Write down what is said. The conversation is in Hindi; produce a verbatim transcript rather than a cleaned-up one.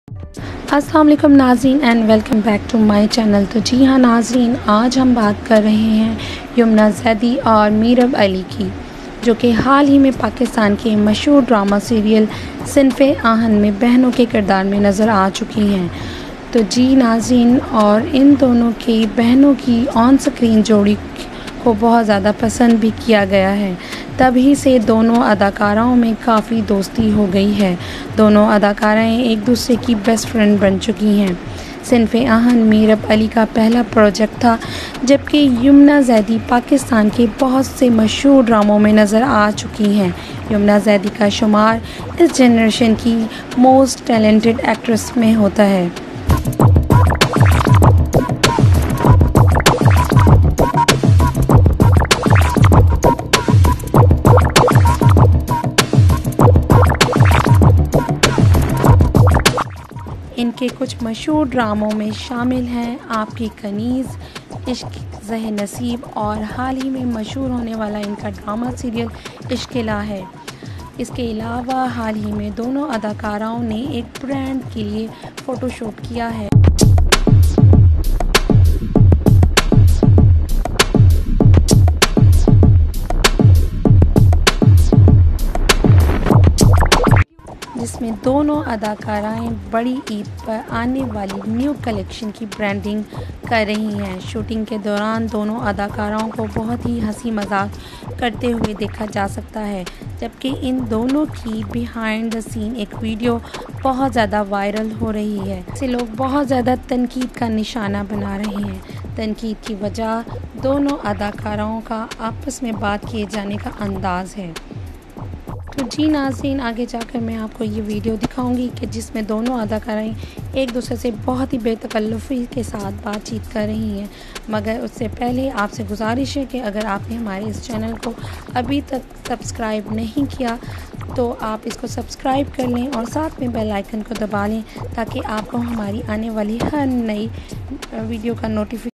अस्सलाम वालेकुम नाज़रीन and welcome back to my channel. तो जी हाँ नाज़रीन, आज हम बात कर रहे हैं यमुना ज़ैदी और मीरब अली की, जो कि हाल ही में पाकिस्तान के मशहूर ड्रामा सीरियल सिनफ़े आहन में बहनों के किरदार में नज़र आ चुकी हैं। तो जी नाज़रीन, और इन दोनों की बहनों की ऑन स्क्रीन जोड़ी को बहुत ज़्यादा पसंद भी किया गया है। तभी से दोनों अदाकाराओं में काफ़ी दोस्ती हो गई है। दोनों अदाकाराएँ एक दूसरे की बेस्ट फ्रेंड बन चुकी हैं। सिनफ़े आहन मीरब अली का पहला प्रोजेक्ट था, जबकि यमुना ज़ैदी पाकिस्तान के बहुत से मशहूर ड्रामों में नज़र आ चुकी हैं। यमुना ज़ैदी का शुमार इस जनरेशन की मोस्ट टैलेंटेड एक्ट्रेस में होता है। इनके कुछ मशहूर ड्रामों में शामिल हैं आपकी कनीज़, इश्क ज़ह नसीब और हाल ही में मशहूर होने वाला इनका ड्रामा सीरियल इश्क़-ए-ला है। इसके अलावा हाल ही में दोनों अदाकाराओं ने एक ब्रांड के लिए फ़ोटोशूट किया है। जिसमें दोनों अदाकाराएँ बड़ी ईद पर आने वाली न्यू कलेक्शन की ब्रांडिंग कर रही हैं। शूटिंग के दौरान दोनों अदाकाराओं को बहुत ही हंसी मजाक करते हुए देखा जा सकता है, जबकि इन दोनों की बिहाइंड द सीन एक वीडियो बहुत ज़्यादा वायरल हो रही है। इसे लोग बहुत ज़्यादा तनकीद का निशाना बना रहे हैं। तनकीद की वजह दोनों अदाकाराओं का आपस में बात किए जाने का अंदाज़ है। तो जी नाज़रीन, आगे जाकर मैं आपको ये वीडियो दिखाऊंगी कि जिसमें दोनों अदाकाराएँ एक दूसरे से बहुत ही बेतकल्लुफ़ी के साथ बातचीत कर रही हैं। मगर उससे पहले आपसे गुजारिश है कि अगर आपने हमारे इस चैनल को अभी तक सब्सक्राइब नहीं किया तो आप इसको सब्सक्राइब कर लें और साथ में बेल आइकन को दबा लें, ताकि आपको हमारी आने वाली हर नई वीडियो का नोटिफिकेशन